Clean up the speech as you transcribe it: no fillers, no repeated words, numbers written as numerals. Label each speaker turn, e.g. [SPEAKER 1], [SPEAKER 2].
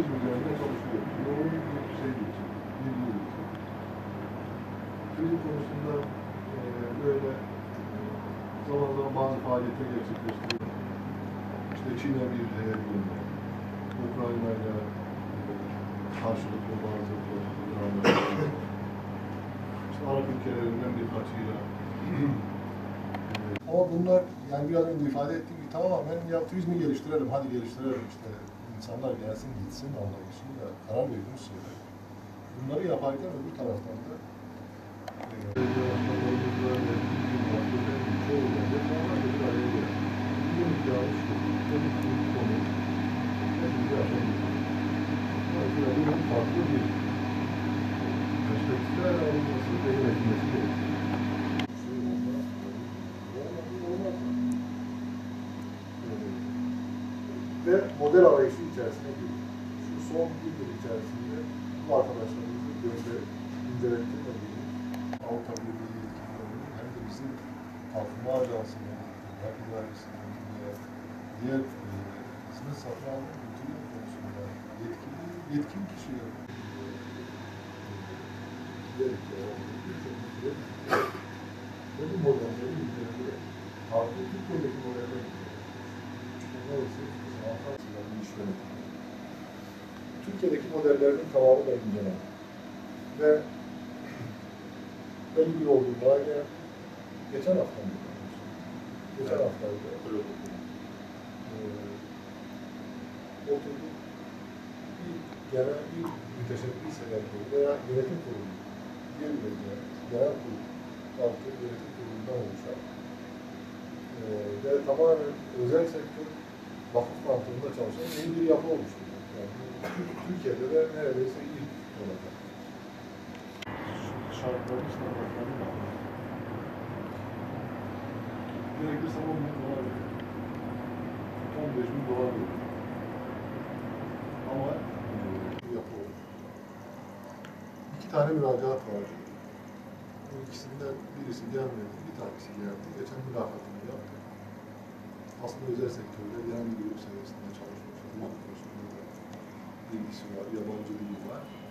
[SPEAKER 1] turizm üzerinde çalışıyoruz. Yoğun bir şey için, bir yıl için. Turizm konusunda böyle zaman zaman bazı faaliyetler gerçekleştiriyoruz. İşte Çin'e bir heyet gönderdik. Ukrayna'yla karşılıklı bazı programlar. İşte Arap ülkelerinden birkaçıyla. Ama bunlar yani biraz önce ifade ettiğim gibi tamamen ya turizmi geliştirelim, hadi geliştirelim işte insanlar gelsin gitsin anlayışıyla karar verdiğimiz şeyler. Bunları yaparken öbür taraftan da farklı bir perspektifler alınması ve yönetilmesi gerekiyor. Ve model arayışı içerisine giriyor. Şu son bir yıl içerisinde bu arkadaşlarımızı incelettirmediğimiz Avrupa Birliği yetkililerinin hem de bizim Kalkınma Ajansı'nın, Hak İdaresi'nin ve diğer hizmet satın alma kültürü konusunda yetkili kişiler ve bu modelleri üzerinde farklı Türkiye'deki modeller Türkiye'deki modellerinin tamamı da incelendi. Ve belli bir olgunluğa geldi. Geçen hafta mı? Geçen haftaydı. Oturduk. Bir genel bir müteşebbis heyeti veya yönetim kurulu diyebiliriz. Genel kurulu, halkı yönetim kurulundan oluşan ve tamamen özel sektör vakıf mantığında çalışan yeni bir yapı oluşturuyor. Yani Türkiye'de de neredeyse ilk olacak. Şartların standartlarını da gerekirse 10 bin dolar verir. 15 bin dolar verir. Ama yapı olur. 2 tane müracaat vardı. Bu ikisinden birisi gelmedi, bir tanesi geldi. Geçen mülakatını yaptı. Aslında özel sektörde genel müdürlük seviyesinde çalışmış. Bu konusunda da bilgisi var, yabancı dili var.